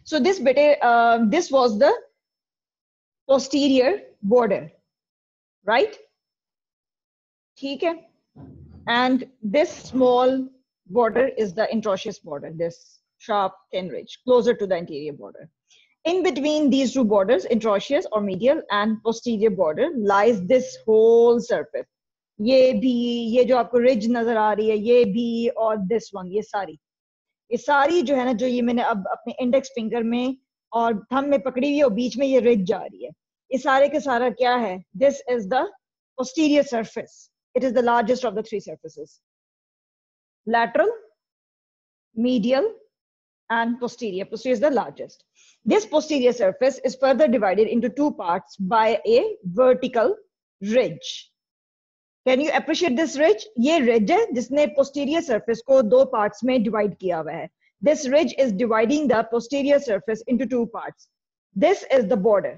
So this this was the posterior border, right? ठीक है? And this small border is the introitious border, this sharp thin ridge closer to the anterior border. In between these two borders, introitious or medial and posterior border, lies this whole surface. ये भी, ये जो आपको ridge नजर आ रही है, ये भी, और this one, ये सारी जो है ना, जो ये मैंने अब अपने इंडेक्स फिंगर में और थंब में पकड़ी हुई है और बीच में ये ridge जा रही है, ये सारे के सारा क्या है? This is the posterior surface. It is the largest of the three surfaces. Lateral, medial, and posterior. Posterior is the largest. This posterior surface is further divided into two parts by a vertical ridge. Can you appreciate this ridge? ये ridge है जिसने posterior surface को दो parts में divide किया हुआ है. This ridge is dividing the posterior surface into two parts. This is the border.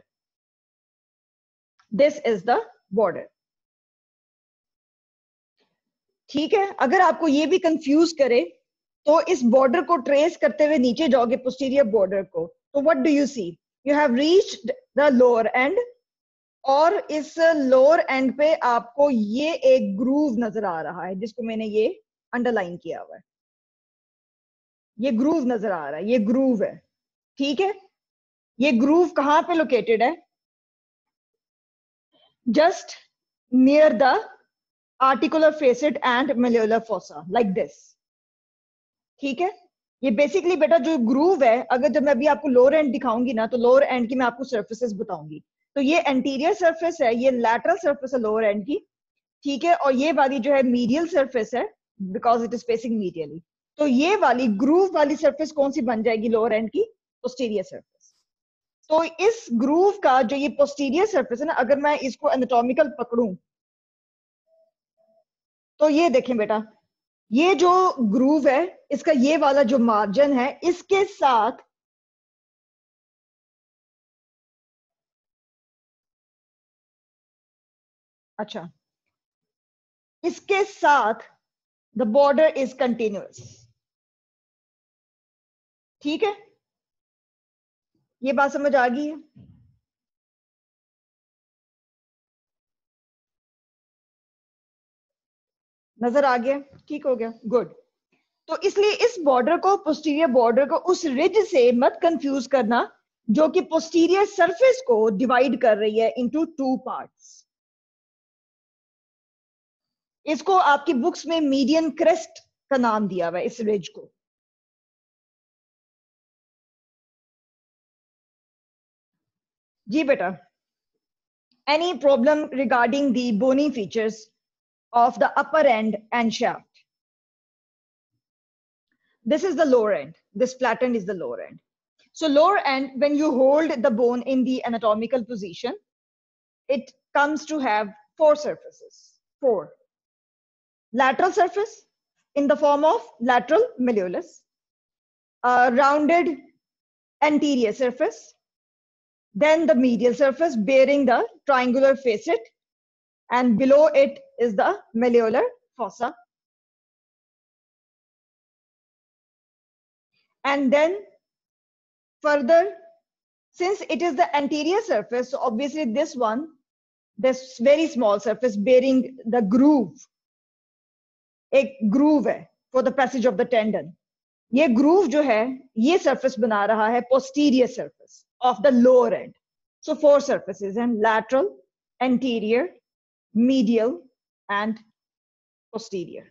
This is the border. ठीक है? अगर आपको ये भी कंफ्यूज करे तो इस बॉर्डर को ट्रेस करते हुए नीचे जाओगे पोस्टीरियर बॉर्डर को, तो what do you see? You have reached the lower end, और इस लोअर एंड पे आपको ये एक ग्रूव नजर आ रहा है जिसको मैंने ये अंडरलाइन किया हुआ है. ये ग्रूव नजर आ रहा है, ये ग्रूव है. ठीक है? ये ग्रूव कहां पे लोकेटेड है? Just near the articular facet and malleolar fossa, like this. ठीक है? ये बेसिकली बेटा जो ग्रूव है, अगर जब मैं अभी आपको लोअर एंड दिखाऊंगी ना, तो लोअर एंड की मैं आपको सर्फेसेस बताऊंगी. तो ये एंटीरियर सरफेस है, ये लैटरल सरफेस है लोअर एंड की. ठीक है? और ये वाली जो है मीडियल सरफेस है, because it is facing medially. तो ये वाली ग्रूव वाली सरफेस कौन सी बन जाएगी लोअर एंड की? Posterior surface. तो इस ग्रूव का जो ये पोस्टीरियर सरफेस है ना, अगर मैं इसको एनाटॉमिकल पकड़ूं तो ये देखें बेटा, ये जो ग्रूव है, इसका ये वाला जो मार्जिन है, इसके साथ अच्छा, इसके साथ द बॉर्डर इज कंटिन्यूअस. ठीक है? ये बात समझ आ गई है? नजर आ गया? ठीक हो गया, गुड. तो इसलिए इस बॉर्डर को, पोस्टीरियर बॉर्डर को, उस रिज से मत कंफ्यूज करना जो कि पोस्टीरियर सरफेस को डिवाइड कर रही है इनटू टू पार्ट्स. इसको आपकी बुक्स में मीडियन क्रेस्ट का नाम दिया हुआ है इस रिज को. जी बेटा, any problem regarding the bony features of the upper end and shaft? This is the lower end. This flattened is the lower end. So lower end, when you hold the bone in the anatomical position, it comes to have four surfaces. Four. Lateral surface in the form of lateral malleolus, a rounded anterior surface, then the medial surface bearing the triangular facet, and below it is the malleolar fossa. And then further, since it is the anterior surface, so obviously this one, this very small surface bearing the groove, एक groove है for the passage of the tendon. ये groove जो है, ये surface बना रहा है posterior surface of the lower end. So four surfaces, and lateral, anterior, medial, and posterior.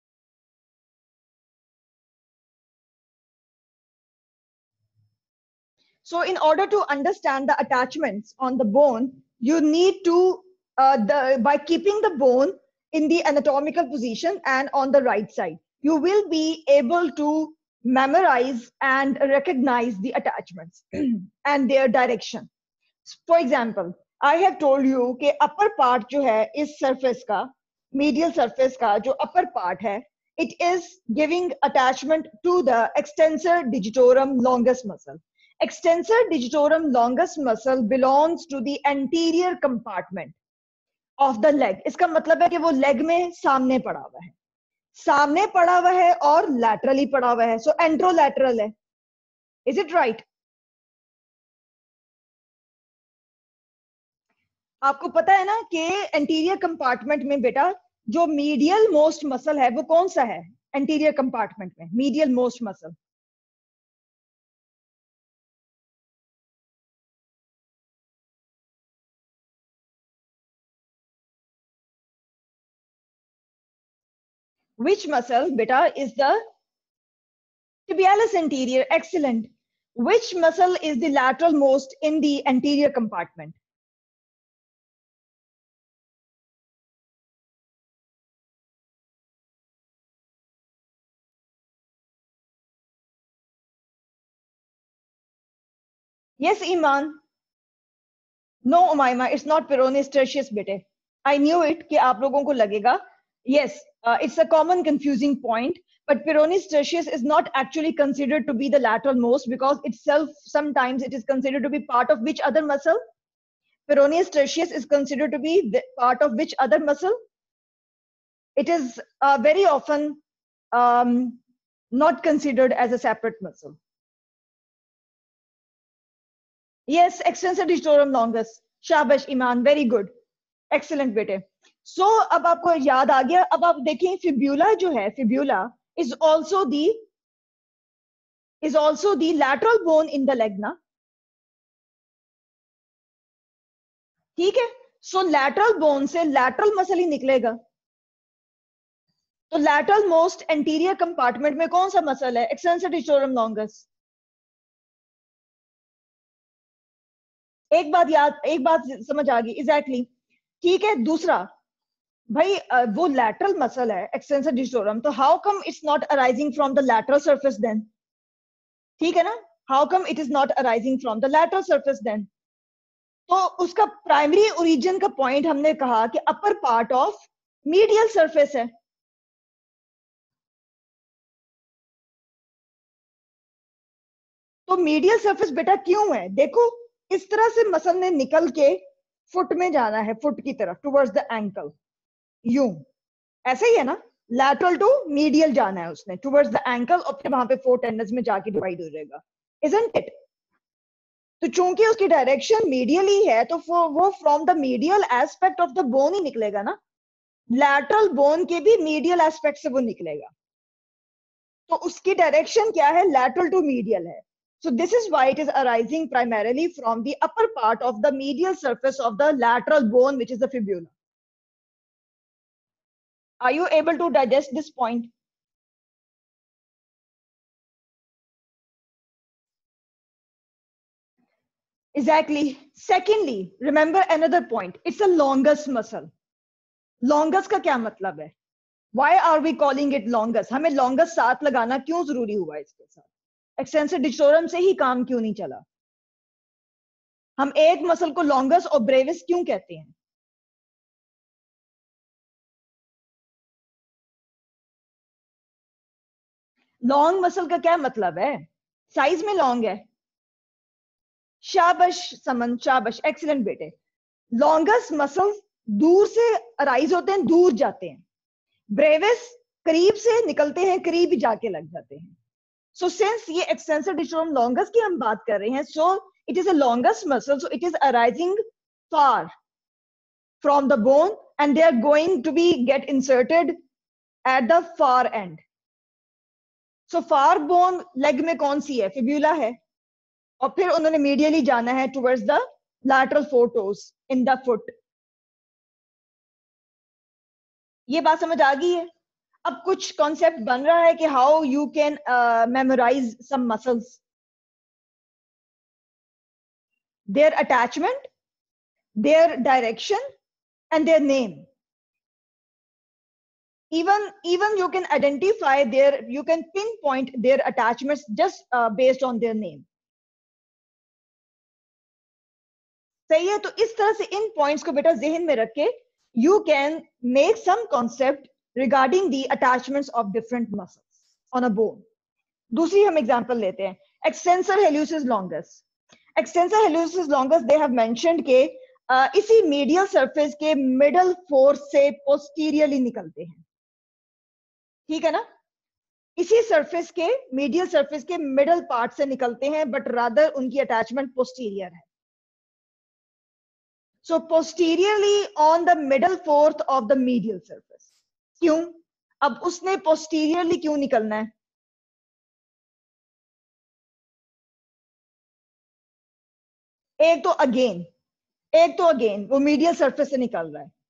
So in order to understand the attachments on the bone, you need to, by keeping the bone in the anatomical position and on the right side, you will be able to memorize and recognize the attachments and their direction. For example, I have told you कि upper part जो है इस surface का, medial surface का जो upper part है, it is giving attachment to the extensor digitorum longus muscle. Extensor digitorum longus muscle belongs to the anterior compartment of the leg. इसका मतलब है कि वो leg में सामने पड़ा हुआ है, सामने पड़ा हुआ है और laterally पड़ा हुआ है, so anterolateral है. Is it right? आपको पता है ना कि एंटीरियर कंपार्टमेंट में बेटा जो मीडियल मोस्ट मसल है वो कौन सा है एंटीरियर कंपार्टमेंट में? Medial most muscle which muscle beta is the tibialis anterior? Excellent. Which muscle is the lateral most in the anterior compartment? Yes, Iman. No, Umaima, it's not peroneus tertius bete. I knew it कि आप लोगों को लगेगा. Yes, it's a common confusing point, but peroneus tertius is not actually considered to be the lateral most because itself sometimes it is considered to be part of which other muscle? Peroneus tertius is considered to be the part of which other muscle? It is very often not considered as a separate muscle. Yes, extensor digitorum longus. शाबाश ईमान, very good, excellent बेटे. So अब आपको याद आ गया. अब आप देखें fibula जो है, fibula is also the lateral bone in the leg ना. ठीक है. So lateral bone से lateral muscle ही निकलेगा. तो lateral most anterior compartment में कौन सा मसल है? extensor digitorum longus. एक बात समझ आ गई. एग्जैक्टली. ठीक है. दूसरा भाई वो लैटरल मसल है एक्सटेंसर डिस्टोरम, तो how come it's not arising from the lateral surface then? ठीक है ना. How come it is not arising from the lateral surface then? तो उसका प्राइमरी ओरिजिन का पॉइंट हमने कहा कि upper part of medial surface है. तो मीडियल सरफेस बेटा क्यों है? देखो इस तरह से मसल ने निकल के फुट में जाना है, फुट की तरफ टुवर्ड्स द एंकल. यूं ऐसे ही है ना. लैटरल टू मीडियल जाना है उसने टुवर्ड्स द एंकल और फिर वहां पे 4 टेंडन्स में जाके डिवाइड हो जाएगा. Isn't it? तो चूंकि उसकी डायरेक्शन मीडियल ही है तो वो from the medial aspect of the bone ही निकलेगा ना. लैटरल बोन के भी मीडियल एस्पेक्ट से वो निकलेगा. तो उसकी डायरेक्शन क्या है? लैटरल टू मीडियल है. So this is why it is arising primarily from the upper part of the medial surface of the lateral bone, which is the fibula. Are you able to digest this point? Exactly. Secondly, remember another point. It's a longus muscle. Longus का क्या मतलब है? Why are we calling it longus? हमें longus साथ लगाना क्यों जरूरी हुआ इसके साथ? एक्सटेंसर डिस्टोरम से ही काम क्यों नहीं चला? हम एक मसल को longus और brevis क्यों कहते हैं? लॉन्ग मसल का क्या मतलब है? साइज में लॉन्ग है. शाबाश समन, शाबाश, एक्सीलेंट बेटे. लॉन्गेस्ट मसल्स दूर से अराइज होते हैं, दूर जाते हैं. ब्रेविस करीब से निकलते हैं, करीब जाके लग जाते हैं. सो सिंस ये एक्सटेंसर डिस्टोरम लॉन्गस की हम बात कर रहे हैं, so it is a longest muscle, so it is arising far from the bone and they are going to be get inserted at the far end. So far bone leg में कौन सी है? Fibula है. और फिर उन्होंने medially जाना है towards the lateral four toes in the foot. ये बात समझ आ गई है? अब कुछ कॉन्सेप्ट बन रहा है कि how you can memorise some muscles, their attachment, their direction and their name. Even you can identify you can pinpoint their attachments just based on their name. सही है. तो इस तरह से इन पॉइंट्स को बेटा जहन में रख के you can make some concept regarding the attachments of different muscles on a bone. दूसरी हम एग्जांपल लेते हैं. Extensor hallucis longus. Extensor hallucis longus they have mentioned के इसी मीडियल सरफेस के मिडल फोर्स से पोस्टीरियरली निकलते हैं. ठीक है ना. इसी सरफेस के मीडियल सरफेस के मिडल पार्ट से निकलते हैं, बट रादर उनकी अटैचमेंट पोस्टीरियर है. So posteriorly on the middle fourth of the medial surface. क्यों? अब उसने पोस्टीरियरली क्यों निकलना है? एक तो अगेन वो मीडियल सरफेस से निकल रहा है,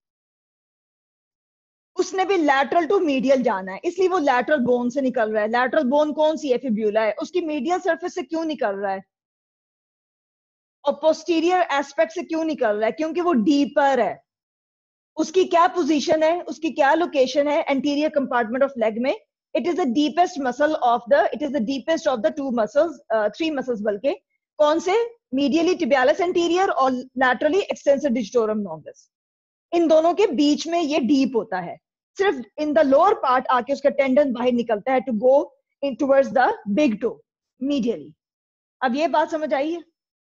उसने भी लैटरल टू मीडियल जाना है, इसलिए वो लैटरल बोन से निकल रहा है। लैटरल बोन कौन सी है? फिब्यूला है। उसकी मीडियल सरफेस से क्यों निकल रहा है? और पोस्टीरियर एस्पेक्ट से क्यों निकल रहा है? क्योंकि वो डीपर है। उसकी क्या पोजीशन है, उसकी क्या लोकेशन है एंटीरियर कंपार्टमेंट ऑफ लेग में? It is the deepest muscle of the, it is the deepest of the two muscles, 3 muscles बल्कि। कौन से? मीडियली टिबियालिस एंटीरियर और लैटरली एक्सटेंसर डिजिटोरम लॉन्गस। इन दोनों के बीच में ये डीप होता है। सिर्फ इन द लोअर पार्ट आके उसका टेंडन बाहर निकलता है to go in towards the big toe medially. अब ये बात समझ आई है?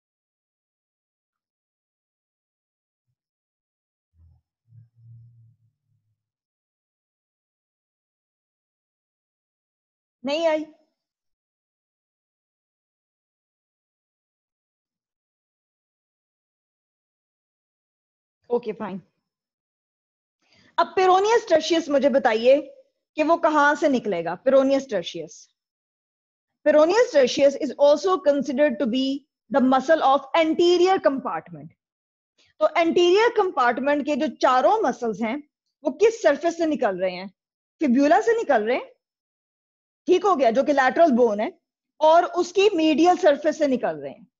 नहीं आई? Okay fine. अब पेरोनियस टर्शियस मुझे बताइए कि वो कहां से निकलेगा? Peroneus tertius, peroneus tertius is also considered to be the muscle of anterior compartment. तो एंटीरियर कंपार्टमेंट के जो चारों मसल्स हैं वो किस सरफेस से निकल रहे हैं? फिब्यूला से निकल रहे हैं, ठीक हो गया, जो कि लैटरल बोन है, और उसकी मीडियल सरफेस से निकल रहे हैं।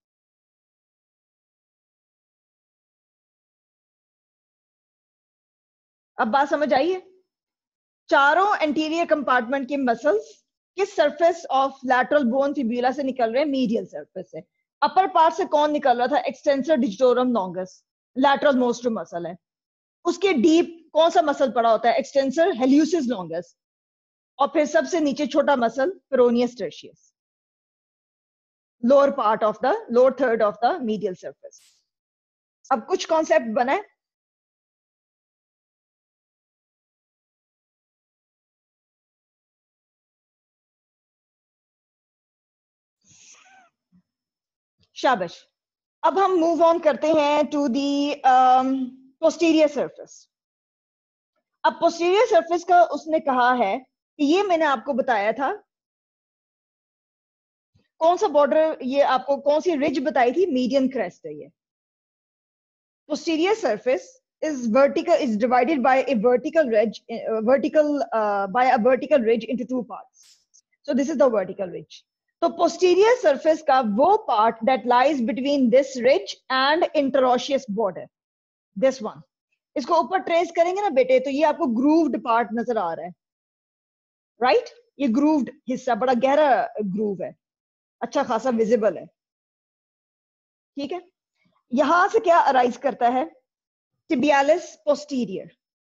अब बात समझ आई है? चारों एंटीरियर कंपार्टमेंट के मसल्स किस surface of lateral bone fibula से निकल रहे हैं? मीडियल सरफेस से। अपर पार्ट से कौन निकल रहा था? Extensor digitorum longus, lateral most muscle है। उसके डीप कौन सा मसल पड़ा होता है? Extensor hallucis longus. और फिर सबसे नीचे छोटा muscle peroneus tertius, lower part of the, lower third of the medial surface. अब कुछ कॉन्सेप्ट बना है? शाबाश। अब हम मूव ऑन करते हैं टू दी पोस्टीरियर सरफेस। अब पोस्टीरियर सरफेस का उसने कहा है कि ये मैंने आपको बताया था, कौन सा बॉर्डर, ये आपको कौन सी रिज बताई थी? मीडियन क्रेस्ट है ये। posterior surface is divided by a vertical ridge, by a vertical ridge into 2 parts. So this is the vertical ridge. तो posterior surface का वो part that lies between this ridge and interosseous border, this one. इसको ऊपर trace करेंगे ना बेटे, तो ये आपको ग्रूव्ड पार्ट नजर आ रहा है, राइट? ये ग्रूव्ड हिस्सा, बड़ा गहरा ग्रूव है, अच्छा खासा विजिबल है, ठीक है? यहां से क्या अराइज करता है? tibialis posterior,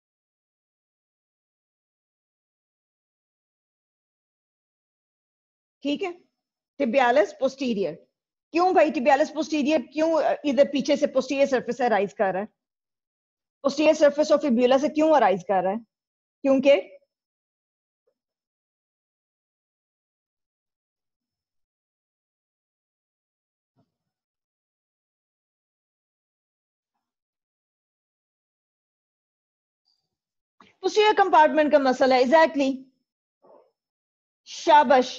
ठीक है? tibialis posterior। क्यों भाई tibialis posterior क्यों इधर पीछे से posterior surface से अराइज कर रहा है? posterior surface of fibula से क्यों अराइज कर रहा है? क्योंकि posterior कंपार्टमेंट का मसला है, एग्जैक्टली, शाबाश।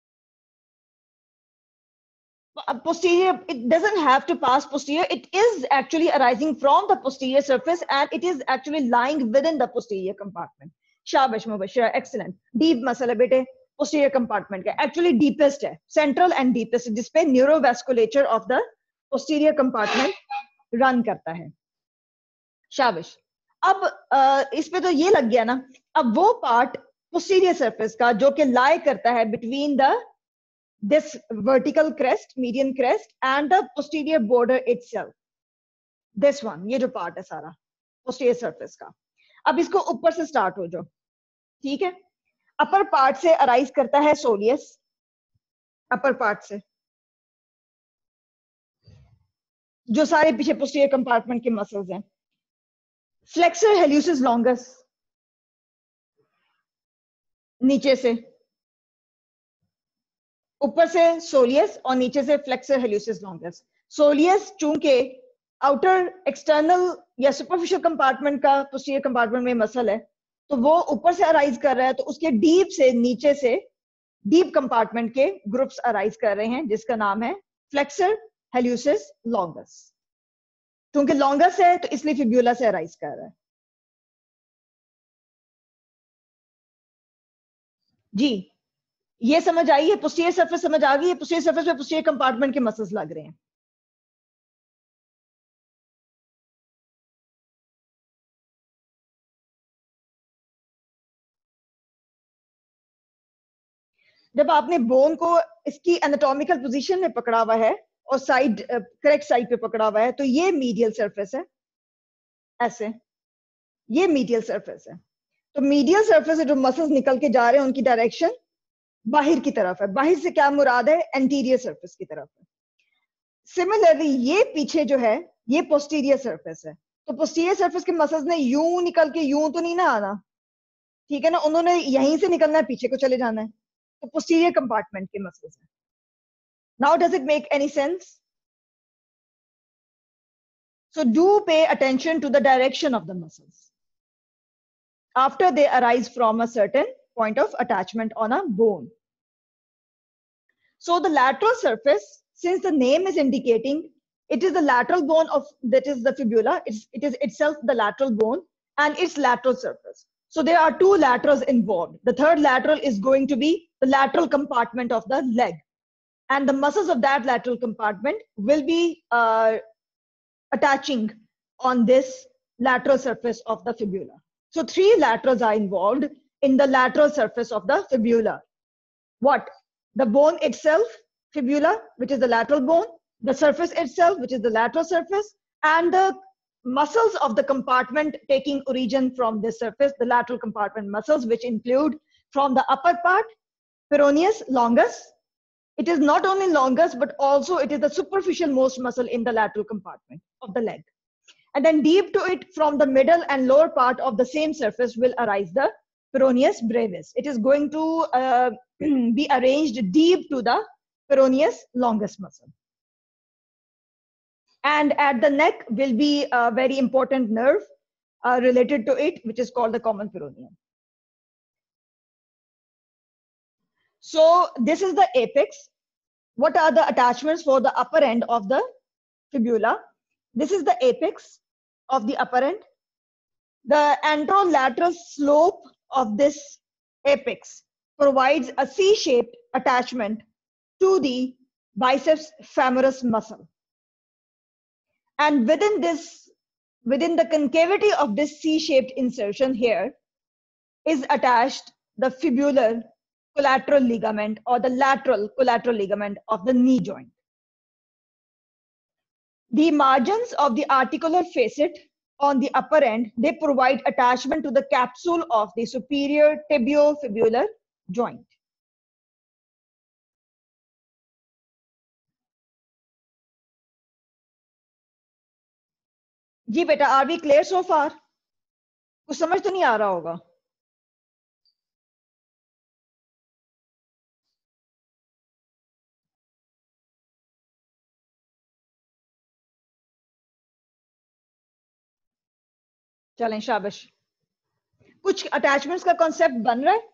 Posterior, it doesn't have to pass posterior, it is actually arising from the posterior surface and it is actually lying within the posterior compartment. शाबाश मुबशरा, excellent। deep muscle है बेटे posterior compartment का, actually deepest है, central and deepest, जिसपे neurovasculature of the posterior compartment run करता है। शाबाश। अब इस पे तो ये लग गया ना। अब वो पार्ट posterior surface का जो कि lie करता है between the this vertical crest, median crest and the posterior border itself, this one, ये जो part है सारा posterior surface का। अब इसको ऊपर से start हो जाओ, ठीक है? upper part से arise करता है soleus, upper part से जो सारे पीछे posterior compartment के muscles हैं, flexor hallucis longus नीचे से, ऊपर से सोलियस और नीचे से फ्लेक्सर हेल्यूसिस लॉन्गस। सोलियस चूंकि आउटर एक्सटर्नल या सुपरफिशियल कंपार्टमेंट का पोस्टीरियर कंपार्टमेंट में मसल है, तो वो ऊपर से अराइज कर रहा है, तो उसके डीप से नीचे से डीप कंपार्टमेंट के ग्रुप्स अराइज कर रहे हैं, जिसका नाम है फ्लेक्सर हेल्यूसिस लॉन्गस। क्योंकि लॉन्गस है तो इसलिए फिब्यूला से अराइज कर रहा है। जी, ये समझ आई है? पोस्टीरियर सरफेस समझ आ गई है? पोस्टीरियर सरफेस पे पोस्टीरियर कंपार्टमेंट के मसल्स लग रहे हैं। जब आपने बोन को इसकी एनाटॉमिकल पोजीशन में पकड़ा हुआ है और साइड करेक्ट साइड पे पकड़ा हुआ है, तो ये मीडियल सरफेस है, ऐसे ये मीडियल सरफेस है। तो मीडियल सरफेस से जो मसल्स निकल के जा रहे हैं उनकी डायरेक्शन बाहर की तरफ है। बाहर से क्या मुराद है? एंटीरियर सरफेस की तरफ है। सिमिलरली ये पीछे जो है ये पोस्टीरियर सरफेस है, तो पोस्टीरियर सरफेस के मसल्स ने यूं निकल के यूं तो नहीं ना आना, ठीक है ना, उन्होंने यहीं से निकलना है, पीछे को चले जाना है, तो पोस्टीरियर कंपार्टमेंट के मसल्स है। Now does it make any sense? So do pay attention to the direction of the muscles after they arise from a certain point of attachment on a bone. So the lateral surface, since the name is indicating, it is the lateral bone of, that is the fibula, it is itself the lateral bone and its lateral surface. So there are two laterals involved. The third lateral is going to be the lateral compartment of the leg, and the muscles of that lateral compartment will be attaching on this lateral surface of the fibula. So three laterals are involved in the lateral surface of the fibula. What? The bone itself, fibula, which is the lateral bone, the surface itself, which is the lateral surface, and the muscles of the compartment taking origin from this surface, the lateral compartment muscles, which include from the upper part, peroneus longus. It is not only longus, but also it is the superficial most muscle in the lateral compartment of the leg. And then deep to it, from the middle and lower part of the same surface, will arise the peroneus brevis. It is going to be arranged deep to the peroneus longus muscle. And at the neck will be a very important nerve related to it, which is called the common peroneum. So this is the apex. What are the attachments for the upper end of the fibula? This is the apex of the upper end. The anterolateral slope of this apex provides a C-shaped attachment to the biceps femoris muscle. And within the concavity of this C-shaped insertion here is attached the fibular collateral ligament or the lateral collateral ligament of the knee joint. The margins of the articular facet on the upper end, they provide attachment to the capsule of the superior tibiofibular joint. जी बेटा, are we clear so far? कुछ समझ तो नहीं आ रहा होगा? चलें, शाबाश। कुछ अटैचमेंट्स का कॉन्सेप्ट बन रहा है?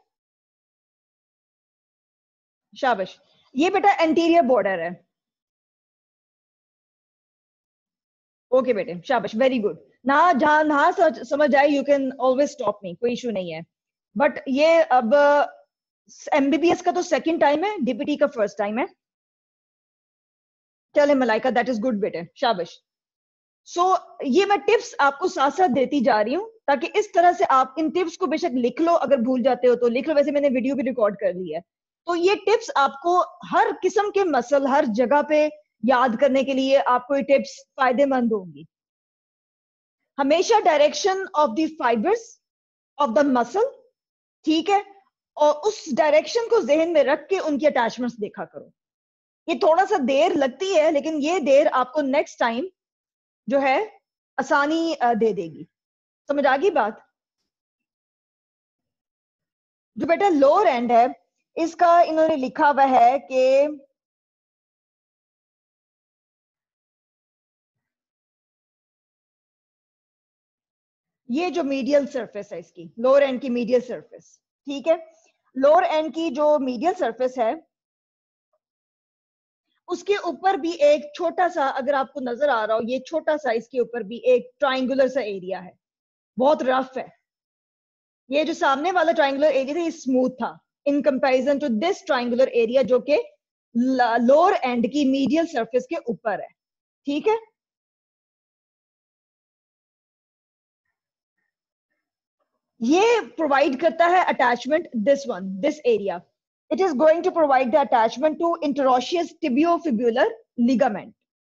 शाबाश। ये बेटा एंटीरियर बॉर्डर है। ओके बेटे, शाबाश, वेरी गुड। ना समझ आए, you can always stop me, कोई इशू नहीं है। बट ये अब एमबीबीएस का तो सेकंड टाइम है, डीपीटी का फर्स्ट टाइम है। चले मलाइका, दैट इज गुड बेटे, शाबाश। सो ये मैं टिप्स आपको साथ साथ देती जा रही हूँ, ताकि इस तरह से आप इन टिप्स को बेशक लिख लो, अगर भूल जाते हो तो लिख लो, वैसे मैंने वीडियो भी रिकॉर्ड कर ली है। तो ये टिप्स आपको हर किस्म के मसल, हर जगह पे याद करने के लिए आपको ये टिप्स फायदेमंद होंगी। हमेशा direction of the fibres of the muscle, ठीक है, और उस डायरेक्शन को जहन में रख के उनकी अटैचमेंट्स देखा करो। ये थोड़ा सा देर लगती है, लेकिन ये देर आपको नेक्स्ट टाइम जो है आसानी दे देगी। समझ आ गई बात? जो बेटा लोअर एंड है, इसका इन्होंने लिखा हुआ है कि ये जो मीडियल सरफेस है इसकी, लोअर एंड की मीडियल सरफेस, ठीक है। लोअर एंड की जो मीडियल सरफेस है उसके ऊपर भी एक छोटा सा, अगर आपको नजर आ रहा हो, ये छोटा सा इसके ऊपर भी एक ट्राइंगुलर सा एरिया है, बहुत रफ है। ये जो सामने वाला ट्राइंगुलर एरिया था ये स्मूथ था in comparison to this triangular area जो कि लोअर एंड की मीडियल सरफेस के ऊपर है, ठीक है। ये प्रोवाइड करता है attachment, this area, it is going to provide the attachment to interosseous tibiofibular ligament.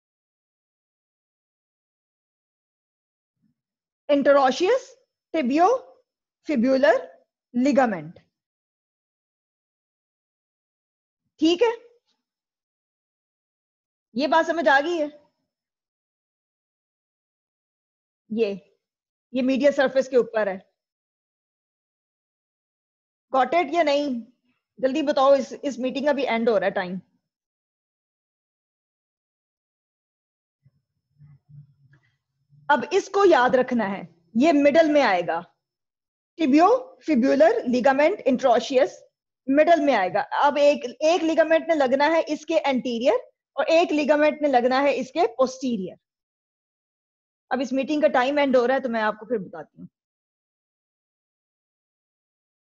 Interosseous tibiofibular ligament, ठीक है। ये बात समझ आ गई है? ये मीडियल सरफेस के ऊपर है। गॉट इट या नहीं? जल्दी बताओ, इस मीटिंग का भी एंड हो रहा है टाइम। अब इसको याद रखना है, ये मिडल में आएगा, टिबियोफिब्युलर लिगामेंट इंट्रोशियस मिडल में आएगा। अब एक लिगामेंट ने लगना है इसके एंटीरियर और एक लिगामेंट ने लगना है इसके पोस्टीरियर। अब इस मीटिंग का टाइम एंड हो रहा है तो मैं आपको फिर बताती हूँ।